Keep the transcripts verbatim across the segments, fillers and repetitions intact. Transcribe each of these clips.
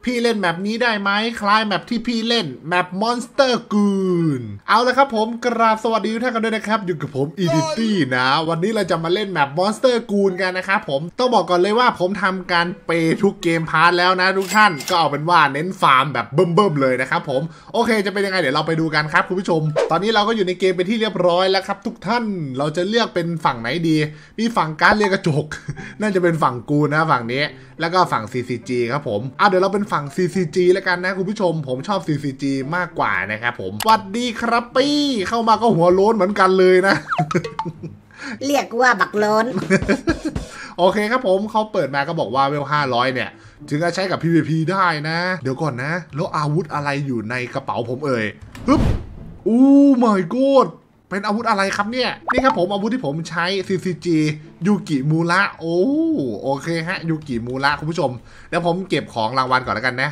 พี่เล่นแมปนี้ได้ไหมคล้ายแมปที่พี่เล่นแมป Monster Goon เอาละครับผมกราบสวัสดีทุกท่านกันด้วยนะครับอยู่กับผม อี ดี ตี้ นะวันนี้เราจะมาเล่นแมป Monster Goon กันนะครับผมต้องบอกก่อนเลยว่าผมทำการเปย์ทุกเกมพาร์ทแล้วนะทุกท่านก็เอาเป็นว่าเน้นฟาร์มแบบเบิ่มๆเลยนะครับผมโอเคจะเป็นยังไงเดี๋ยวเราไปดูกันครับคุณผู้ชมตอนนี้เราก็อยู่ในเกมเป็นที่เรียบร้อยแล้วครับทุกท่านเราจะเลือกเป็นฝั่งไหนดีมีฝั่งการเรียกกระจก น่าจะเป็นฝั่งกูนะฝั่งนี้แล้วก็ฝั่ง ซี ซี จี ครับผมอ่ะเดี๋ยวเราเป็นฝั่ง ซี ซี จี แล้วกันนะคุณผู้ชมผมชอบ ซี ซี จี มากกว่านะครับผมสวัสดีครับปี้เข้ามาก็หัวโล้นเหมือนกันเลยนะเรียกว่าบักโล้นโอเคครับผมเขาเปิดมาก็บอกว่าเวลห้าร้อยเนี่ยถึงจะใช้กับ พี วี พี ได้นะเดี๋ยวก่อนนะแล้วอาวุธอะไรอยู่ในกระเป๋าผมเอ่ยฮึบอู้ my god เป็นอาวุธอะไรครับเนี่ยนี่ครับผมอาวุธที่ผมใช้ ซี ซี จี ยูกิมูระโอ้โอเคฮะยูกิมูระคุณผู้ชมเดี๋ยวผมเก็บของรางวัลก่อนแล้วกันนะ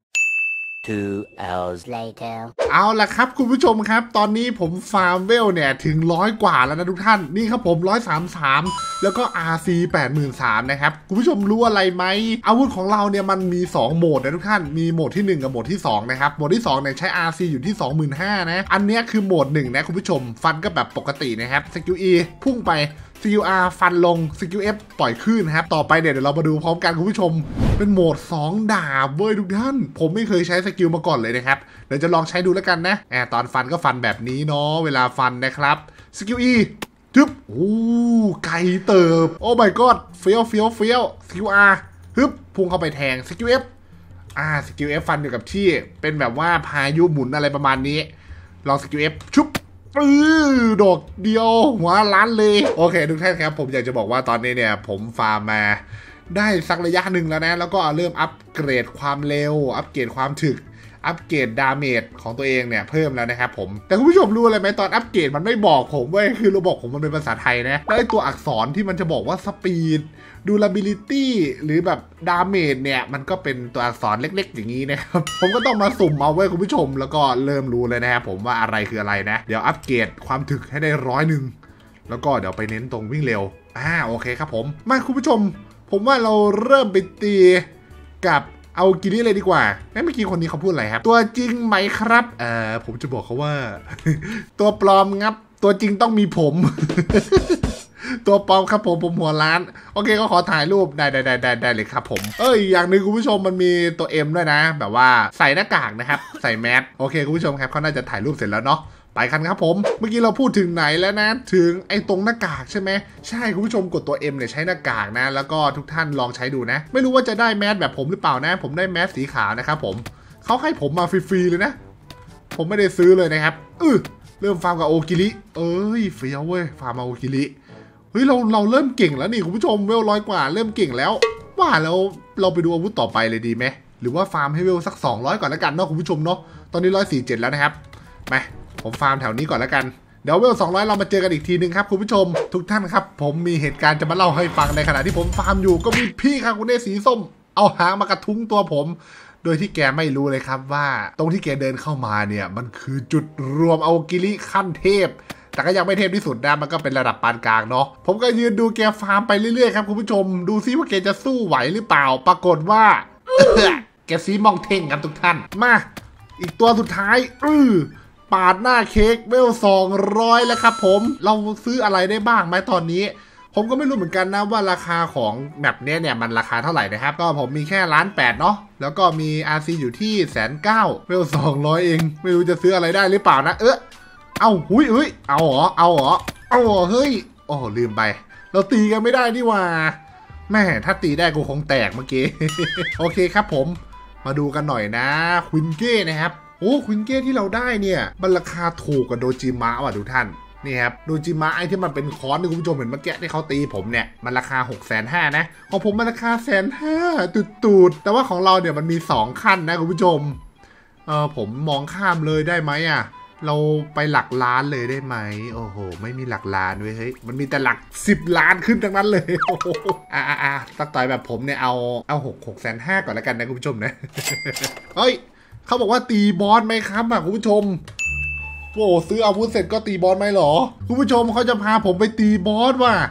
two hours later เอาล่ะครับคุณผู้ชมครับตอนนี้ผมฟาร์มเวลเนี่ยถึงร้อยกว่าแล้วนะทุกท่านนี่ครับผมหนึ่งร้อยสามสิบสามแล้วก็ อาร์ ซี แปดหมื่นสามพัน นะครับคุณผู้ชมรู้อะไรไหมอาวุธของเราเนี่ยมันมีสองโหมดนะทุกท่านมีโหมดที่หนึ่งกับโหมดที่สองนะครับโหมดที่สองเนี่ยใช้ อาร์ ซี อยู่ที่ สองหมื่นห้าพัน นะอันนี้คือโหมดหนึ่งนะคุณผู้ชมฟันก็แบบปกตินะครับสกิล E พุ่งไปสกิล อาร์ ฟันลงสกิล F ปล่อยขึ้นครับต่อไปเนี่ยเดี๋ยวเรามาดูพร้อมกันคุณผู้ชมเป็นโหมดสองดาบเว้ยทุกท่านผมไม่เคยใช้สกิลมาก่อนเลยนะครับเดี๋ยวจะลองใช้ดูแล้วกันนะแอบตอนฟันก็ฟันแบบนี้เนาะเวลาฟันนะครับสกิล E ทึบโอ้ไกลเติบโอ้ my god เฟี้ยวเฟี้ยวเฟี้ยวสกิล R ฮึบพุ่งเข้าไปแทงสกิล F อ่าสกิล F ฟันอยู่กับที่เป็นแบบว่าพายุหมุนอะไรประมาณนี้ลองสกิล F ชุบปื้อดอกเดียวหัวล้านเลยโอเคทุกท่านครับผมอยากจะบอกว่าตอนนี้เนี่ยผมฟาร์มมาได้สักระยะหนึ่งแล้วนะแล้วก็เริ่มอัปเกรดความเร็วอัปเกรดความถึกอัปเกรดดาเมจของตัวเองเนี่ยเพิ่มแล้วนะครับผมแต่คุณผู้ชมรู้อะไรไหมตอนอัปเกรดมันไม่บอกผมเว้ยคือเราบอกผมมันเป็นภาษาไทยนะแล้วไอ้ตัวอักษรที่มันจะบอกว่าสปีดดูลาบิลิตี้หรือแบบดาเมจเนี่ยมันก็เป็นตัวอักษรเล็กๆอย่างนี้นะครับผมก็ต้องมาสุ่มเอาไว้คุณผู้ชมแล้วก็เริ่มรู้เลยนะครับผมว่าอะไรคืออะไรนะเดี๋ยวอัปเกรดความถึกให้ได้ร้อยหนึ่งแล้วก็เดี๋ยวไปเน้นตรงวิ่งเร็วอ่าโอเคครับผมมาคุณผู้ชมผมว่าเราเริ่มไปตีกับเอากิริเลยดีกว่าเมื่อกี้คนนี้เขาพูดอะไรครับตัวจริงไหมครับเอ่อผมจะบอกเขาว่า ตัวปลอมงับตัวจริงต้องมีผม ตัวปลอมครับผมผมหัวล้านโอเคก็ขอถ่ายรูปได้ได้ได้ได้ได้เลยครับผมเอ้ยอย่างหนึ่งคุณผู้ชมมันมีตัว M ด้วยนะแบบว่าใส่หน้ากากนะครับใส่แมสโอเคคุณผู้ชมครับเขาน่าจะถ่ายรูปเสร็จแล้วเนาะไปกันครับผมเมื่อกี้เราพูดถึงไหนแล้วนะถึงไอ้ตรงหน้ากากใช่ไหมใช่คุณผู้ชมกดตัว M เนี่ยใช้หน้ากากนะแล้วก็ทุกท่านลองใช้ดูนะไม่รู้ว่าจะได้แมสแบบผมหรือเปล่านะผมได้แมสสีขาวนะครับผมเขาให้ผมมาฟรีๆเลยนะผมไม่ได้ซื้อเลยนะครับเออเริ่มฟาร์มกับโอกิริเอ้ยเฟี้ยวเว้ยฟาร์มโอกิริเฮ้ยเราเราเริ่มเก่งแล้วนี่คุณผู้ชมเวลร้อยกว่าเริ่มเก่งแล้วว่าแล้วเราไปดูอาวุธต่อไปเลยดีไหมหรือว่าฟาร์มให้เวลสักสองร้อยก่อนแล้วกันเนาะคุณผู้ชมเนาะตอนนี้หนึ่งร้อยสี่สิบเจ็ดแล้วนะครับไปผมฟาร์มแถวนี้ก่อนแล้วกันเดี๋ยวเวลสองร้อยเรามาเจอกันอีกทีนึงครับคุณผู้ชมทุกท่านครับผมมีเหตุการณ์จะมาเล่าให้ฟังในขณะที่ผมฟาร์มอยู่ก็มีพี่คาคุเน่สีส้มเอาหางมากระทุ้งตัวผมโดยที่แกไม่รู้เลยครับว่าตรงที่แกเดินเข้ามาเนี่ยมันคือจุดรวมเอากิริขั้นเทพแต่ก็ยังไม่เทพที่สุดนะมันก็เป็นระดับปานกลางเนาะผมก็ยืนดูแกฟาร์มไปเรื่อยๆครับคุณผู้ชมดูซิว่าแกจะสู้ไหวหรือเปล่าปรากฏว่า แกซีมองเท่งครับทุกท่านมาอีกตัวสุดท้ายอือปาดหน้าเค้กเวลสองร้อยแล้วครับผมเราซื้ออะไรได้บ้างไหมตอนนี้ผมก็ไม่รู้เหมือนกันนะว่าราคาของแบบนี้เนี่ยมันราคาเท่าไหร่นะครับก็ผมมีแค่ล้านแปดเนาะแล้วก็มี อาร์ ซี อยู่ที่แสนเก้าเวลสองร้อยเองไม่รู้จะซื้ออะไรได้หรือเปล่านะเออเอาหุยเฮ้ยเอาเหรอเอาเหรอเอาเหรอเฮ้ยโอ้ลืมไปเราตีกันไม่ได้นี่ว่าแม่ถ้าตีได้กูคงแตกเมื่อกี้ โอเคครับผมมาดูกันหน่อยนะควินเก้นะครับโอ้ควินเก้ที่เราได้เนี่ยมันราคาถูกกว่าโดจิมะว่ะทุกท่านนี่ครับโดจิมะไอที่มันเป็นค้อนที่คุณผู้ชมเห็นเมื่อกี้ที่เขาตีผมเนี่ยมันราคา หกแสนห้าหมื่น นะของผมมันราคา แสนห้าหมื่น ตูดๆแต่ว่าของเราเนี่ยมันมีสองขั้นนะคุณผู้ชมเออผมมองข้ามเลยได้ไหมอ่ะเราไปหลักล้านเลยได้ไหมโอ้โหไม่มีหลักล้านเว้ยเฮ้ยมันมีแต่หลักสิบล้านขึ้นทั้งนั้นเลยโอ้โหอ่าอ่าตักต่อยแบบผมเนี่ยเอาเอาหกหกแสนห้าก่อนแล้วกันนะคุณผู้ชมนะ เฮ้ยเขาบอกว่าตีบอสไหมครับอ่ะคุณผู้ชมโอ้ซื้ออาวุธเสร็จก็ตีบอสไหมหรอคุณผู้ชมเขาจะพาผมไปตีบอสว่ะ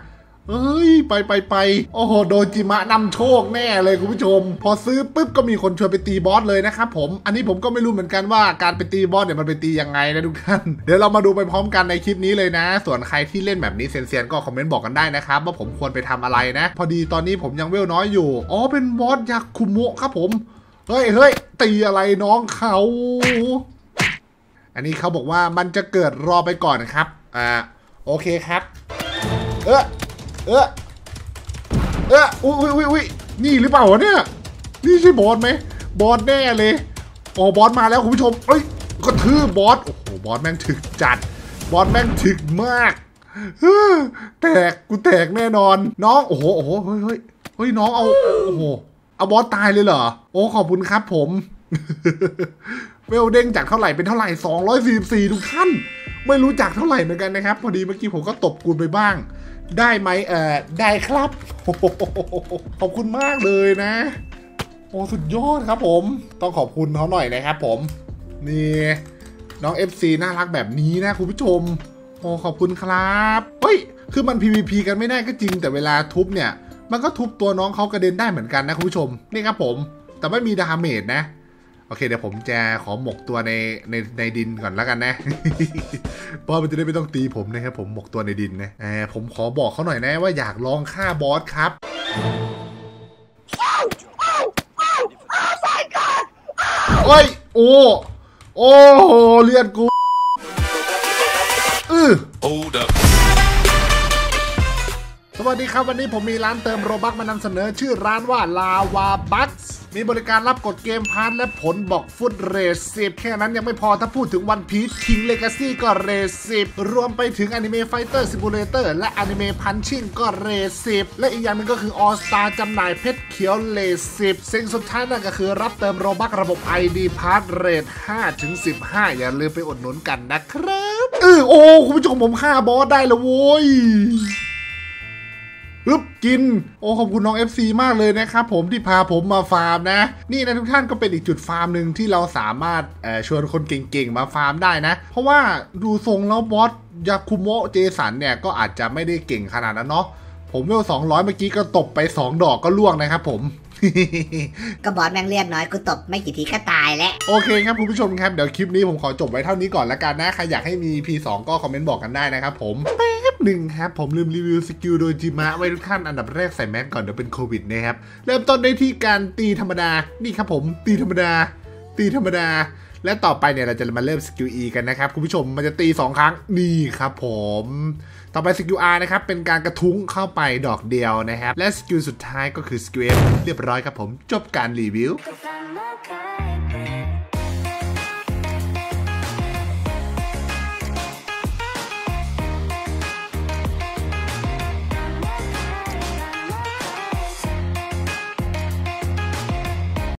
เฮ้ยไปไปไปโอ้โหโดจิมะนำโชคแน่เลยคุณผู้ชมพอซื้อปุ๊บก็มีคนชวนไปตีบอสเลยนะครับผมอันนี้ผมก็ไม่รู้เหมือนกันว่าการไปตีบอสเนี่ยมันไปตียังไงนะทุกท่านเดี๋ยวเรามาดูไปพร้อมกันในคลิปนี้เลยนะส่วนใครที่เล่นแบบนี้เซียนๆก็คอมเมนต์บอกกันได้นะครับว่าผมควรไปทำอะไรนะพอดีตอนนี้ผมยังเวลน้อยอยู่อ๋อเป็นบอสยาคุโมะครับผมเฮ้ยเฮ้ยตีอะไรน้องเขาอันนี้เขาบอกว่ามันจะเกิดรอไปก่อนครับอ่าโอเคครับเออเออเอออุ้ยอุ้ยอุ้ยนี่หรือเปล่าวะเนี่ยนี่ใช่บอสไหมบอสแน่เลยโอ้บอสมาแล้วคุณผู้ชมเอ้ยก็ทืบบอสโอ้โหบอสแม่งถึกจัดบอสแม่งถึกมากแตกกูแตกแน่นอนน้องโอ้โหโอ้โหเฮ้ยเฮ้ยเฮ้ยน้องเอาโอ้โหเอาบอสตายเลยเหรอโอ้ขอบคุณครับผมเวลเด้งจากเท่าไหร่เป็นเท่าไหร่สองร้อยสี่สิบสี่ทุกท่านไม่รู้จักเท่าไหร่เหมือนกันนะครับพอดีเมื่อกี้ผมก็ตบกูไปบ้างได้ไหมเอ่อได้ครับขอบคุณมากเลยนะโอ้สุดยอดครับผมต้องขอบคุณเขาหน่อยนะครับผมนี่น้อง เอฟ ซี น่ารักแบบนี้นะคุณผู้ชมโอ้ขอบคุณครับเฮ้ยคือมัน พี วี พี กันไม่ได้ก็จริงแต่เวลาทุบเนี่ยมันก็ทุบตัวน้องเขากระเด็นได้เหมือนกันนะคุณผู้ชมนี่ครับผมแต่ไม่มีดาเมจนะโอเคเดี๋ยวผมจะขอหมกตัวในในในดินก่อนแล้วกันนะ เพราะมันจะได้ไม่ต้องตีผมนะครับผมหมกตัวในดินนะเออผมขอบอกเขาหน่อยนะว่าอยากลองฆ่าบอสครับโอ้ยโอ้โอ้เลือดกูอือสวัสดีครับวันนี้ผมมีร้านเติมโรบัคมานำเสนอชื่อร้านว่าลาวาบัคมีบริการรับกดเกมพาร์ทและผลบอกฟุตเรสสิบแค่นั้นยังไม่พอถ้าพูดถึงวันพีชคิงเลกาซี่ก็เรสสิบรวมไปถึงอนิเมะไฟเตอร์ซิมูเลเตอร์และอนิเมะพันชิ่งก็เรสสิบและอีกอย่างหนึงก็คือออสตาจำหน่ายเพชรเขียวเรสสิบสิ่งสุดท้ายนั่นก็คือรับเติมโรบัคระบบ ไอ ดี พาร์ทเรทห้าถึงสิบห้าอย่าลืมไปอุดหนุนกันนะครับเออโอ้คุณผู้ชมผมฆ่าบอสได้แล้วโว้ยปึ๊บกินโอ้ขอบคุณน้อง เอฟ ซี มากเลยนะครับผมที่พาผมมาฟาร์มนะนี่นะทุกท่านก็เป็นอีกจุดฟาร์มหนึ่งที่เราสามารถเอ่อชวนคนเก่งๆมาฟาร์มได้นะเพราะว่าดูทรงแล้วบอสยาคุโมะเจสันเนี่ยก็อาจจะไม่ได้เก่งขนาดนั้นเนาะผมเวลสองร้อยเมื่อกี้ก็ตบไปสองดอกก็ล่วงนะครับผมก็บอสแม่งเลือดน้อยกูตบไม่กี่ทีก็ตายแล้วโอเคครับคุณผู้ชมครับเดี๋ยวคลิปนี้ผมขอจบไว้เท่านี้ก่อนละกันนะใครอยากให้มี พี สอง ก็คอมเมนต์บอกกันได้นะครับผมแป๊บหนึ่งครับผมลืมรีวิวสกิลโดจิมะไว้ทุกท่านอันดับแรกใส่แมสก่อนเดี๋ยวเป็นโควิดนะครับเริ่มต้นได้ที่การตีธรรมดานี่ครับผมตีธรรมดาตีธรรมดาและต่อไปเนี่ยเราจะมาเริ่มสกิล E กันนะครับคุณผู้ชมมันจะตีสองครั้งนี่ครับผมต่อไปสกิล R นะครับเป็นการกระทุ้งเข้าไปดอกเดียวนะครับและสกิลสุดท้ายก็คือสกิล F เรียบร้อยครับผมจบการรีวิว